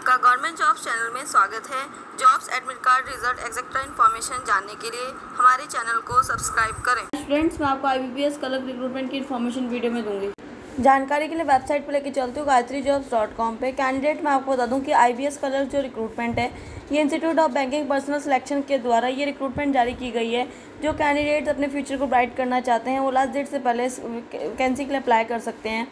का government jobs channel में स्वागत है। Jobs admit card result etcetera information जानने के लिए हमारे चैनल को सब्सक्राइब करें। स्टूडेंट्स, मैं आपको IBPS कलर रिक्रूटमेंट की इन्फॉर्मेशन वीडियो में दूंगी। जानकारी के लिए वेबसाइट पर लेके चलती हूँ gayatrijobs.com पे। कैंडिडेट मैं आपको बता दूं कि IBS कलर जो रिक्रूटमेंट है ये institute of banking personnel selection के द्वारा ये रिक्रूटमेंट जारी की गई है। जो कैंडिडेट अपने फ्यूचर को ब्राइट करना चाहते हैं वो लास्ट डेट से पहले वैकेंसी के लिए अप्लाई कर सकते हैं।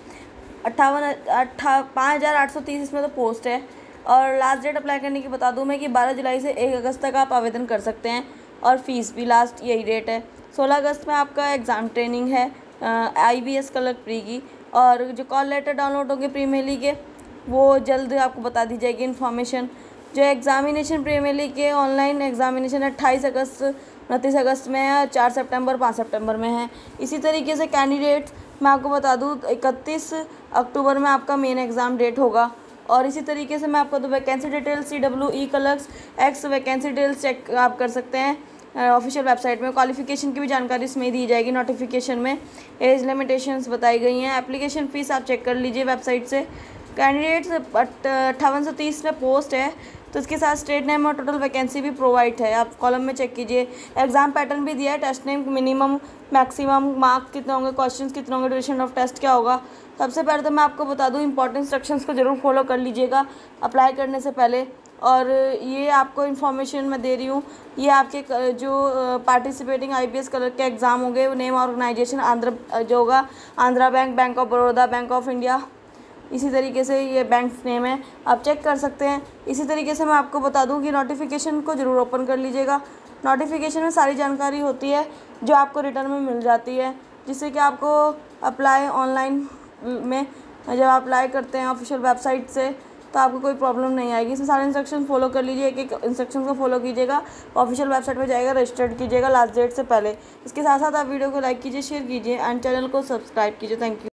5830 इसमें तो पोस्ट है और लास्ट डेट अप्लाई करने की बता दूं मैं कि 12 जुलाई से 1 अगस्त तक आप आवेदन कर सकते हैं और फीस भी लास्ट यही डेट है। 16 अगस्त में आपका एग्ज़ाम ट्रेनिंग है IBS कलर प्री की, और जो कॉल लेटर डाउनलोड होंगे प्रीमियरली के वो जल्द आपको बता दी जाएगी इन्फॉर्मेशन। जो एग्ज़ामिनेशन प्रीमियरली के ऑनलाइन एग्ज़ामिनेशन 28 अगस्त 29 अगस्त में है, 4 सितंबर 5 सितंबर में है। इसी तरीके से कैंडिडेट्स मैं आपको बता दूं 31 अक्टूबर में आपका मेन एग्ज़ाम डेट होगा। और इसी तरीके से मैं आपको vacancy details CWE clerks X vacancy details check आप कर सकते हैं ऑफिशियल वेबसाइट में। क्वालिफिकेशन की भी जानकारी इसमें दी जाएगी नोटिफिकेशन में। एज लिमिटेशंस बताई गई हैं। एप्लीकेशन फ़ीस आप चेक कर लीजिए वेबसाइट से। कैंडिडेट्स 5830 में पोस्ट है, तो इसके साथ स्टेट नेम और टोटल वैकेंसी भी प्रोवाइड है, आप कॉलम में चेक कीजिए। एग्ज़ाम पैटर्न भी दिया है, test name, minimum maximum marks कितने होंगे, क्वेश्चंस कितने होंगे, ड्यूरेशन ऑफ टेस्ट क्या होगा। सबसे पहले तो मैं आपको बता दूं इंपॉर्टेंट इंस्ट्रक्शंस को ज़रूर फॉलो कर लीजिएगा अप्लाई करने से पहले। और ये आपको इन्फॉर्मेशन मैं दे रही हूँ, ये आपके जो पार्टिसिपेटिंग IBS कलर के एग्ज़ाम होंगे वो नेम ऑर्गेनाइजेशन आंध्र जो होगा Andhra bank, bank of Baroda, bank of India, इसी तरीके से ये बैंक नेम है, आप चेक कर सकते हैं। इसी तरीके से मैं आपको बता दूं कि नोटिफिकेशन को ज़रूर ओपन कर लीजिएगा। नोटिफिकेशन में सारी जानकारी होती है जो आपको रिटर्न में मिल जाती है, जिससे कि आपको अप्लाई ऑनलाइन में जब आप अप्लाई करते हैं ऑफिशियल वेबसाइट से तो आपको कोई प्रॉब्लम नहीं आएगी। इसमें सारे इंस्ट्रक्शन फॉलो कर लीजिए, एक एक इंस्ट्रक्शन को फॉलो कीजिएगा, ऑफिशियल वेबसाइट पर जाएगा, रजिस्टर्ड कीजिएगा लास्ट डेट से पहले। इसके साथ साथ आप वीडियो को लाइक कीजिए, शेयर कीजिए एंड चैनल को सब्सक्राइब कीजिए। Thank you.